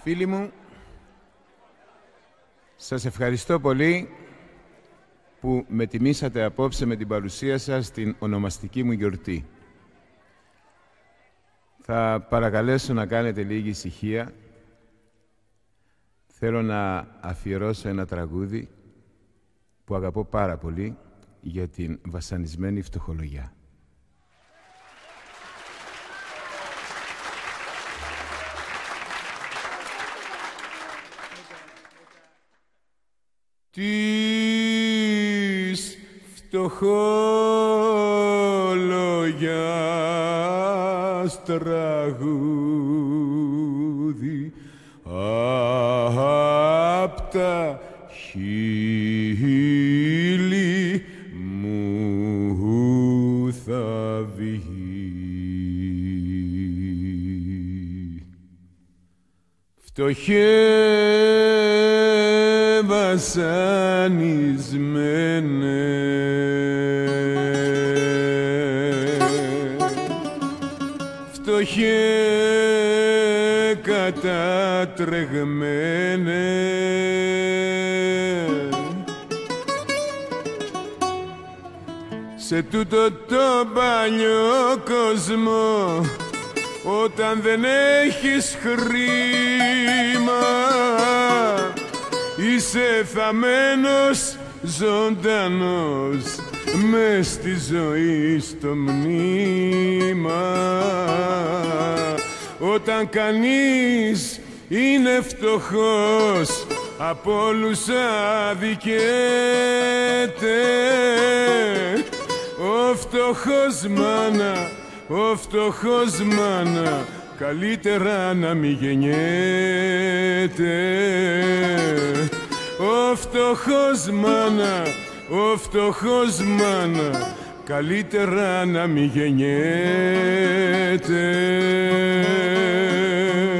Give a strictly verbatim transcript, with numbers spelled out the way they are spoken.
Φίλοι μου, σας ευχαριστώ πολύ που με τιμήσατε απόψε με την παρουσία σας στην ονομαστική μου γιορτή. Θα παρακαλέσω να κάνετε λίγη ησυχία. Θέλω να αφιερώσω ένα τραγούδι που αγαπώ πάρα πολύ για την βασανισμένη φτωχολογιά. Της φτωχολογιάς τραγούδι απ' τα χείλη μου θα βγει. Φτωχέ βασανισμένε, φτωχέ κατατρεγμένε, σε τούτο το παλιό κόσμο, όταν δεν έχεις χρήμα, είσαι θαμμένος ζωντανός μες στη ζωή στο μνήμα. Όταν κανείς είναι φτωχός, από όλους αδικέται. Ο φτωχός μάνα, ο φτωχός μάνα, καλύτερα να μη γεννιέται. Ο φτωχός μάνα, ο φτωχός μάνα, καλύτερα να μη γεννιέται.